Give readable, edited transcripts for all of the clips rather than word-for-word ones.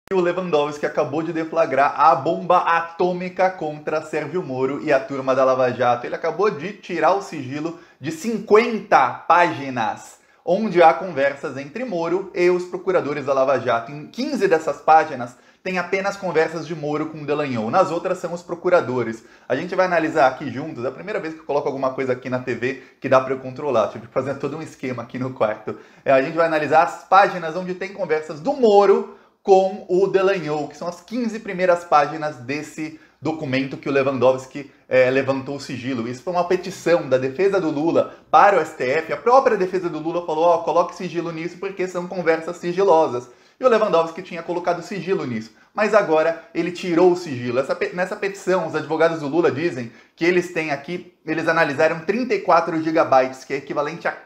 O Lewandowski acabou de deflagrar a bomba atômica contra Sérgio Moro e a turma da Lava Jato. Ele acabou de tirar o sigilo de 50 páginas, onde há conversas entre Moro e os procuradores da Lava Jato. Em 15 dessas páginas tem apenas conversas de Moro com Dallagnol. Nas outras são os procuradores. A gente vai analisar aqui juntos. É a primeira vez que eu coloco alguma coisa aqui na TV que dá para eu controlar. Tive que fazer todo um esquema aqui no quarto. A gente vai analisar as páginas onde tem conversas do Moro com o Dallagnol, que são as 15 primeiras páginas desse documento que o Lewandowski levantou o sigilo. Isso foi uma petição da defesa do Lula para o STF. A própria defesa do Lula falou, ó, coloque sigilo nisso porque são conversas sigilosas. E o Lewandowski tinha colocado sigilo nisso. Mas agora ele tirou o sigilo. Nessa petição, os advogados do Lula dizem que eles têm aqui, eles analisaram 34 gigabytes, que é equivalente a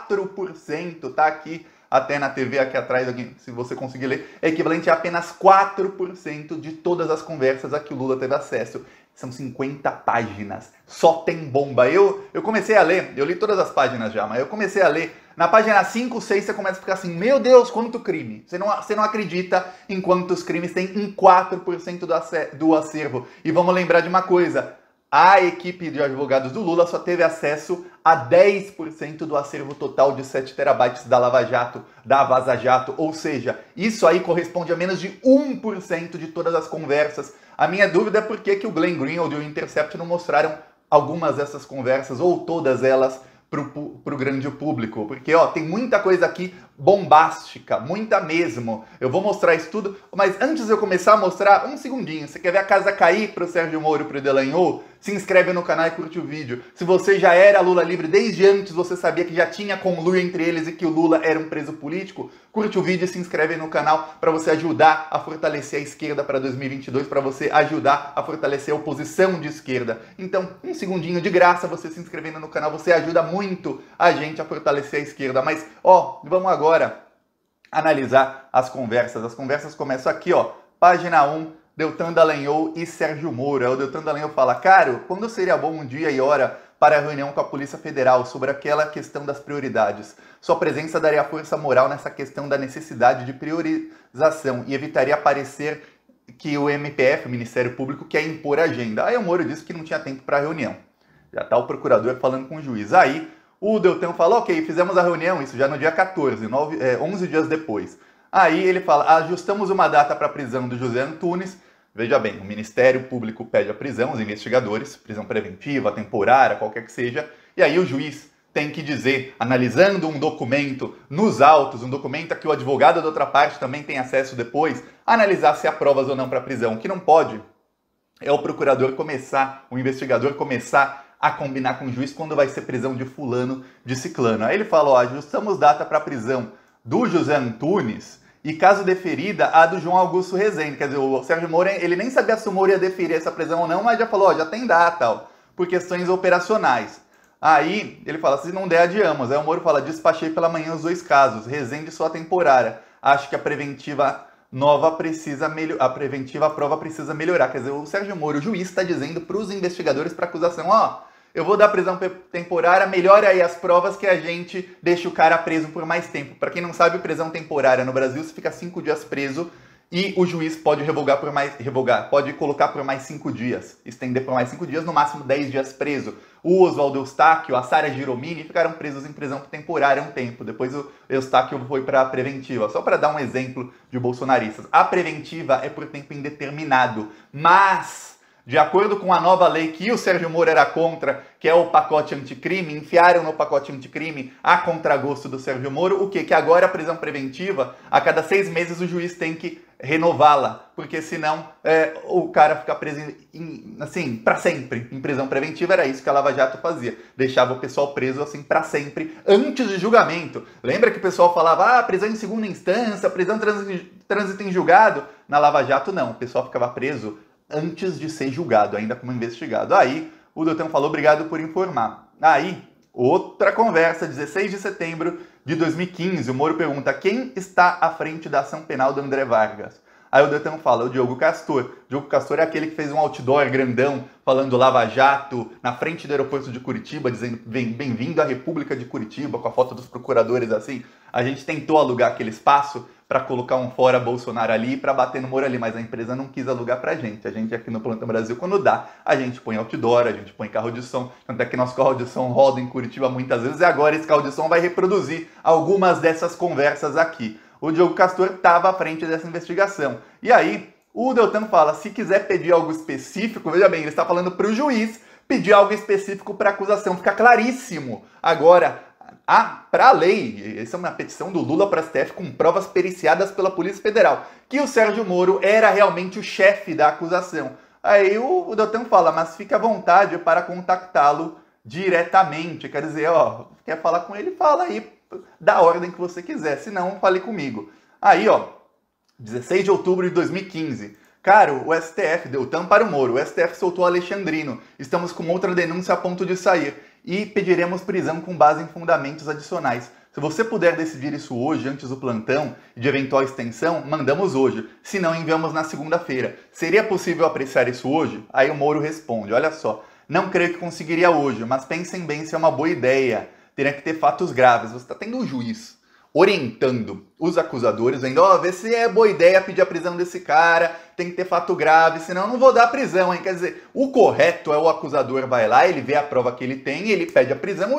4%, tá aqui até na TV aqui atrás, se você conseguir ler, é equivalente a apenas 4% de todas as conversas a que o Lula teve acesso. São 50 páginas, só tem bomba. Eu comecei a ler, eu li todas as páginas já, mas eu comecei a ler. Na página 5, 6, você começa a ficar assim, meu Deus, quanto crime. Você não acredita em quantos crimes tem em 4% do acervo. E vamos lembrar de uma coisa, a equipe de advogados do Lula só teve acesso a 10% do acervo total de 7 terabytes da Lava Jato, da Vaza Jato. Ou seja, isso aí corresponde a menos de 1% de todas as conversas. A minha dúvida é por que o Glenn Greenwald e o Intercept não mostraram algumas dessas conversas, ou todas elas, para o grande público. Porque ó, tem muita coisa aqui bombástica, muita mesmo. Eu vou mostrar isso tudo, mas antes de eu começar a mostrar, um segundinho. Você quer ver a casa cair para o Sérgio Moro e para o Dallagnol? Se inscreve no canal e curte o vídeo. Se você já era Lula livre desde antes, você sabia que já tinha conluio entre eles e que o Lula era um preso político, curte o vídeo e se inscreve no canal para você ajudar a fortalecer a esquerda para 2022, para você ajudar a fortalecer a oposição de esquerda. Então, um segundinho de graça, você se inscrevendo no canal, você ajuda muito a gente a fortalecer a esquerda. Mas, ó, vamos agora analisar as conversas. As conversas começam aqui, ó, página 1, Deltan Dallagnol e Sérgio Moro. O Deltan Dallagnol fala, caro, quando seria bom um dia e hora para a reunião com a Polícia Federal sobre aquela questão das prioridades? Sua presença daria força moral nessa questão da necessidade de priorização e evitaria parecer que o MPF, o Ministério Público, quer impor a agenda. Aí o Moro disse que não tinha tempo para a reunião. Já está o procurador falando com o juiz. Aí o Deltan fala, ok, fizemos a reunião, isso já no dia 14, 11 dias depois. Aí ele fala, ajustamos uma data para a prisão do José Antunes. Veja bem, o Ministério Público pede a prisão, os investigadores, prisão preventiva, temporária, qualquer que seja, e aí o juiz tem que dizer, analisando um documento nos autos, um documento a que o advogado da outra parte também tem acesso depois, analisar se há provas ou não para a prisão. O que não pode é o procurador começar, o investigador começar a combinar com o juiz quando vai ser prisão de fulano, de ciclano. Aí ele fala, ó, ajustamos data para a prisão do José Antunes, e caso deferida, a do João Augusto Rezende. Quer dizer, o Sérgio Moro, ele nem sabia se o Moro ia deferir essa prisão ou não, mas já falou, ó, já tem data, ó, por questões operacionais. Aí ele fala, se não der, adiamos. Aí o Moro fala, despachei pela manhã os 2 casos, Rezende só temporária. Acho que a preventiva a prova precisa melhorar. Quer dizer, o Sérgio Moro, o juiz, está dizendo para os investigadores, para a acusação, ó, eu vou dar prisão temporária, melhore aí as provas que a gente deixa o cara preso por mais tempo. Para quem não sabe, prisão temporária no Brasil, você fica 5 dias preso e o juiz pode pode colocar por mais 5 dias, estender por mais 5 dias, no máximo 10 dias preso. O Oswaldo Eustáquio, a Sara Giromini ficaram presos em prisão temporária um tempo. Depois o Eustáquio foi para a preventiva. Só para dar um exemplo de bolsonaristas. A preventiva é por tempo indeterminado, mas de acordo com a nova lei que o Sérgio Moro era contra, que é o pacote anticrime, enfiaram no pacote anticrime a contragosto do Sérgio Moro, o quê? Que agora a prisão preventiva, a cada 6 meses o juiz tem que renová-la, porque senão o cara fica preso assim, para sempre, em prisão preventiva. Era isso que a Lava Jato fazia, deixava o pessoal preso assim para sempre, antes de julgamento. Lembra que o pessoal falava, prisão em segunda instância, prisão trânsito em julgado? Na Lava Jato não, o pessoal ficava preso antes de ser julgado, ainda como investigado. Aí o Deltan falou, obrigado por informar. Aí, outra conversa, 16 de setembro de 2015, o Moro pergunta, quem está à frente da ação penal do André Vargas? Aí o Deltan fala, o Diogo Castor. O Diogo Castor é aquele que fez um outdoor grandão, falando Lava Jato, na frente do aeroporto de Curitiba, dizendo bem-vindo à República de Curitiba, com a foto dos procuradores assim. A gente tentou alugar aquele espaço para colocar um fora Bolsonaro ali, para bater no Moro ali, mas a empresa não quis alugar pra gente. A gente aqui no Plantão Brasil, quando dá, a gente põe outdoor, a gente põe carro de som, tanto é que nosso carro de som roda em Curitiba muitas vezes, e agora esse carro de som vai reproduzir algumas dessas conversas aqui. O Diogo Castor estava à frente dessa investigação. E aí, o Deltan fala, se quiser pedir algo específico, veja bem, ele está falando para o juiz pedir algo específico para a acusação, fica claríssimo. Agora, para a lei, essa é uma petição do Lula para a STF com provas periciadas pela Polícia Federal, que o Sérgio Moro era realmente o chefe da acusação. Aí o Deltan fala, mas fica à vontade para contactá-lo diretamente. Quer dizer, ó, quer falar com ele, fala aí da ordem que você quiser, senão fale comigo. Aí, ó, 16 de outubro de 2015. Caro, o STF deu tam para o Moro. O STF soltou Alexandrino. Estamos com outra denúncia a ponto de sair. E pediremos prisão com base em fundamentos adicionais. Se você puder decidir isso hoje, antes do plantão e de eventual extensão, mandamos hoje. Se não, enviamos na segunda-feira. Seria possível apreciar isso hoje? Aí o Moro responde, olha só. Não creio que conseguiria hoje, mas pensem bem se é uma boa ideia. Teria que ter fatos graves. Você está tendo um juiz orientando os acusadores, ainda, ó, vê se é boa ideia pedir a prisão desse cara, tem que ter fato grave, senão eu não vou dar a prisão, hein? Quer dizer, o correto é o acusador vai lá, ele vê a prova que ele tem, ele pede a prisão,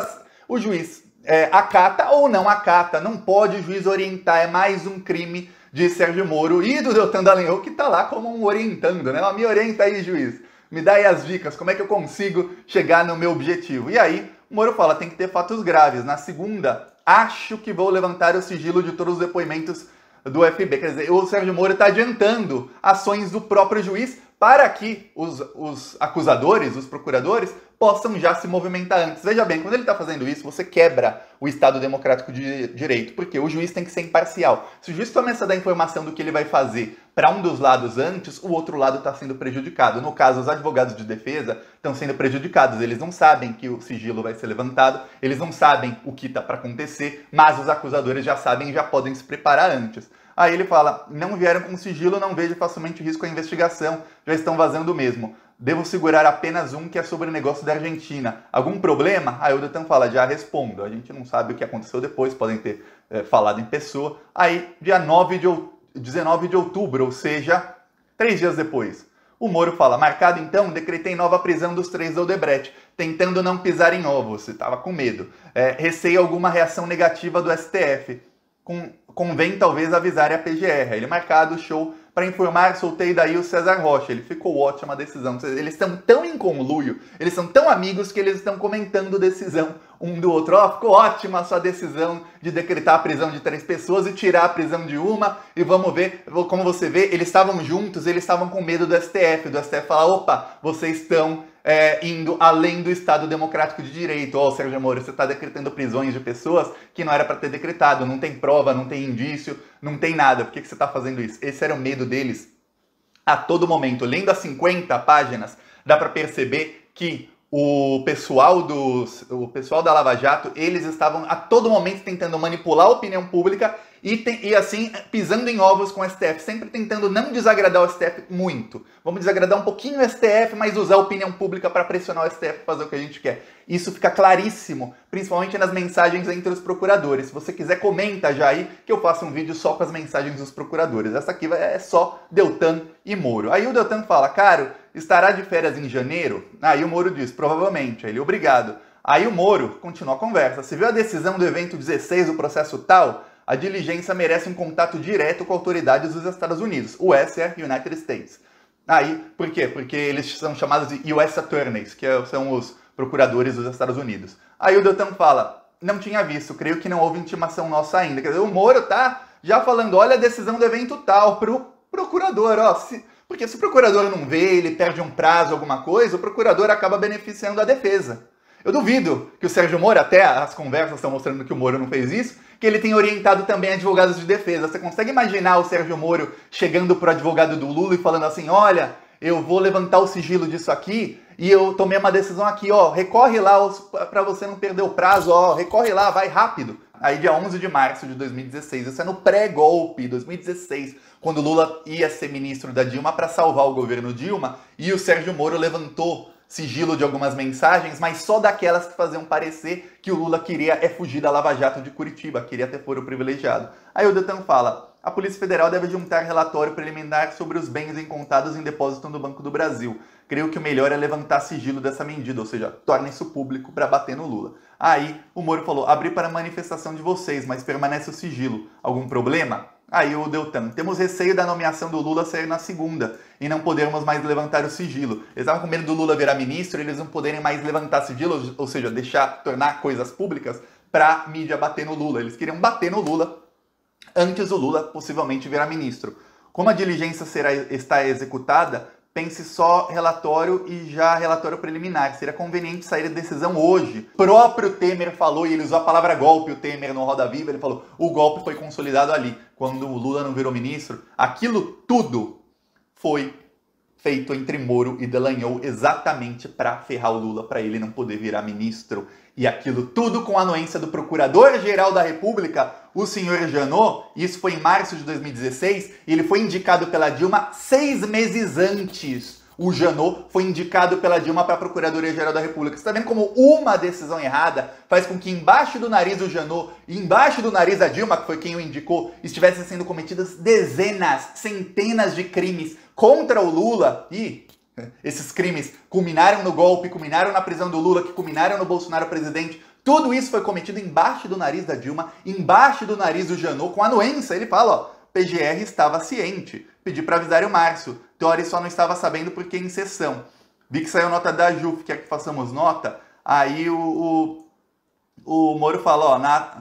o juiz acata ou não acata, não pode o juiz orientar, é mais um crime de Sérgio Moro e do Deltan Dallagnol, que tá lá como um orientando, né? Me orienta aí, juiz, me dá aí as dicas, como é que eu consigo chegar no meu objetivo? E aí, o Moro fala, tem que ter fatos graves. Na segunda, acho que vou levantar o sigilo de todos os depoimentos do FB. Quer dizer, o Sérgio Moro está adiantando ações do próprio juiz para que os acusadores, os procuradores, possam já se movimentar antes. Veja bem, quando ele está fazendo isso, você quebra o Estado Democrático de Direito, porque o juiz tem que ser imparcial. Se o juiz começa a dar informação do que ele vai fazer para um dos lados antes, o outro lado está sendo prejudicado. No caso, os advogados de defesa estão sendo prejudicados. Eles não sabem que o sigilo vai ser levantado, eles não sabem o que está para acontecer, mas os acusadores já sabem e já podem se preparar antes. Aí ele fala, não vieram com sigilo, não vejo facilmente risco à investigação, já estão vazando mesmo. Devo segurar apenas um que é sobre o negócio da Argentina. Algum problema? Aí o Deltan fala, já respondo. A gente não sabe o que aconteceu depois, podem ter falado em pessoa. Aí, dia 19 de outubro, ou seja, 3 dias depois. O Moro fala, marcado então, decretei nova prisão dos 3 da Odebrecht, tentando não pisar em ovos, você estava com medo. Receio alguma reação negativa do STF. Convém talvez avisar a PGR. Ele marcado o show para informar, soltei daí o César Rocha. Ele ficou ótima a decisão. Eles estão tão em conluio, eles são tão amigos que eles estão comentando decisão um do outro. Ó, ficou ótima a sua decisão de decretar a prisão de 3 pessoas e tirar a prisão de uma. E vamos ver, como você vê, eles estavam juntos, eles estavam com medo do STF. Do STF falar, opa, vocês estão indo além do Estado Democrático de Direito. Ó, Sérgio Moro, você está decretando prisões de pessoas que não era para ter decretado. Não tem prova, não tem indício, não tem nada. Por que você está fazendo isso? Esse era o medo deles a todo momento. Lendo as 50 páginas, dá para perceber que o pessoal da Lava Jato, eles estavam a todo momento tentando manipular a opinião pública e assim, pisando em ovos com o STF, sempre tentando não desagradar o STF muito. Vamos desagradar um pouquinho o STF, mas usar a opinião pública para pressionar o STF para fazer o que a gente quer. Isso fica claríssimo, principalmente nas mensagens entre os procuradores. Se você quiser, comenta já aí que eu faço um vídeo só com as mensagens dos procuradores. Essa aqui é só Deltan e Moro. Aí o Deltan fala, caro, estará de férias em janeiro? Aí o Moro diz, provavelmente. Aí ele, obrigado. Aí o Moro continua a conversa. Se viu a decisão do evento 16 do processo tal, a diligência merece um contato direto com autoridades dos Estados Unidos, US, United States. Aí, por quê? Porque eles são chamados de US Attorneys, que são os procuradores dos Estados Unidos. Aí o Deltan fala, não tinha visto, creio que não houve intimação nossa ainda. Quer dizer, o Moro tá já falando, olha a decisão do evento tal, pro procurador, ó, porque se o procurador não vê, ele perde um prazo, alguma coisa, o procurador acaba beneficiando a defesa. Eu duvido que o Sérgio Moro, até as conversas estão mostrando que o Moro não fez isso, que ele tem orientado também advogados de defesa. Você consegue imaginar o Sérgio Moro chegando pro advogado do Lula e falando assim, olha, eu vou levantar o sigilo disso aqui e eu tomei uma decisão aqui, ó, recorre lá para você não perder o prazo, ó, recorre lá, vai rápido. Aí dia 11 de março de 2016, isso é no pré-golpe, 2016, quando o Lula ia ser ministro da Dilma para salvar o governo Dilma, e o Sérgio Moro levantou sigilo de algumas mensagens, mas só daquelas que faziam parecer que o Lula queria fugir da Lava Jato de Curitiba, queria ter foro privilegiado. Aí o Deltan fala: a Polícia Federal deve juntar relatório preliminar sobre os bens encontrados em depósito no Banco do Brasil. Creio que o melhor é levantar sigilo dessa medida, ou seja, torna isso público para bater no Lula. Aí o Moro falou: abri para manifestação de vocês, mas permanece o sigilo. Algum problema? Aí o Deltan: temos receio da nomeação do Lula sair na segunda e não podermos mais levantar o sigilo. Eles estavam com medo do Lula virar ministro e eles não poderem mais levantar sigilo, ou seja, tornar coisas públicas para a mídia bater no Lula. Eles queriam bater no Lula antes do Lula possivelmente virar ministro. Como a diligência está executada, pense só relatório e já relatório preliminar. Seria conveniente sair a decisão hoje. O próprio Temer falou, e ele usou a palavra golpe, o Temer no Roda Viva, ele falou: o golpe foi consolidado ali, quando o Lula não virou ministro. Aquilo tudo foi feito entre Moro e Dallagnol exatamente para ferrar o Lula, para ele não poder virar ministro. E aquilo tudo com a anuência do Procurador-Geral da República, o senhor Janot. Isso foi em março de 2016, e ele foi indicado pela Dilma 6 meses antes. O Janot foi indicado pela Dilma para a Procuradoria-Geral da República. Você está vendo como uma decisão errada faz com que embaixo do nariz do Janot e embaixo do nariz da Dilma, que foi quem o indicou, estivessem sendo cometidas dezenas, centenas de crimes contra o Lula. E esses crimes culminaram no golpe, culminaram na prisão do Lula, que culminaram no Bolsonaro presidente. Tudo isso foi cometido embaixo do nariz da Dilma, embaixo do nariz do Janot, com anuência. Ele fala: ó, PGR estava ciente, pedi para avisar o Márcio. Teori só não estava sabendo porque em sessão. Vi que saiu nota da JUF, quer que façamos nota? Aí o Moro fala: ó,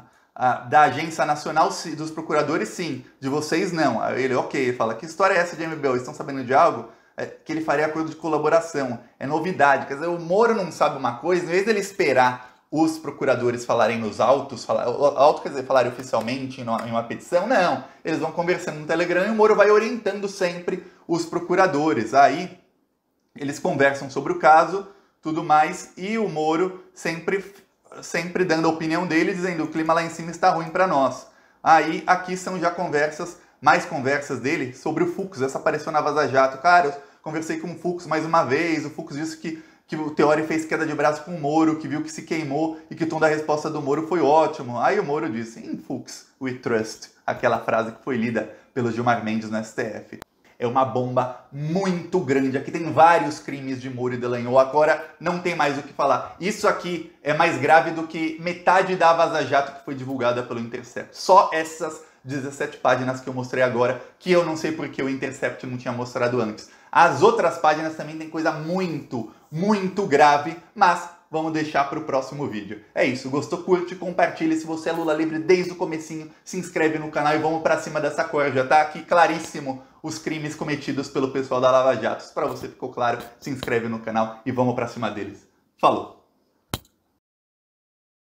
da Agência Nacional dos Procuradores, sim, de vocês não. Aí ele: ok, ele fala: que história é essa de MBL? Estão sabendo de algo? Que ele faria acordo de colaboração. É novidade. Quer dizer, o Moro não sabe uma coisa, em vez dele esperar os procuradores falarem nos autos, quer dizer, falarem oficialmente em uma petição, não. Eles vão conversando no Telegram e o Moro vai orientando sempre os procuradores. Aí eles conversam sobre o caso, tudo mais, e o Moro sempre dando a opinião dele, dizendo: o clima lá em cima está ruim para nós. Aí aqui são já mais conversas dele sobre o Fux. Essa apareceu na Vaza Jato. Cara, eu conversei com o Fux mais uma vez, o Fux disse que o Teori fez queda de braço com o Moro, que viu que se queimou e que o tom da resposta do Moro foi ótimo. Aí o Moro disse: in Fux we trust, aquela frase que foi lida pelo Gilmar Mendes no STF. É uma bomba muito grande. Aqui tem vários crimes de Moro e Dallagnol. Agora não tem mais o que falar. Isso aqui é mais grave do que metade da Vaza Jato que foi divulgada pelo Intercept. Só essas 17 páginas que eu mostrei agora, que eu não sei porque o Intercept não tinha mostrado antes. As outras páginas também tem coisa muito, muito grave, mas vamos deixar para o próximo vídeo. É isso, gostou? Curte, compartilhe. Se você é Lula livre desde o comecinho, se inscreve no canal e vamos para cima dessa corja. Tá aqui claríssimo os crimes cometidos pelo pessoal da Lava Jato. Para você ficou claro, se inscreve no canal e vamos para cima deles. Falou!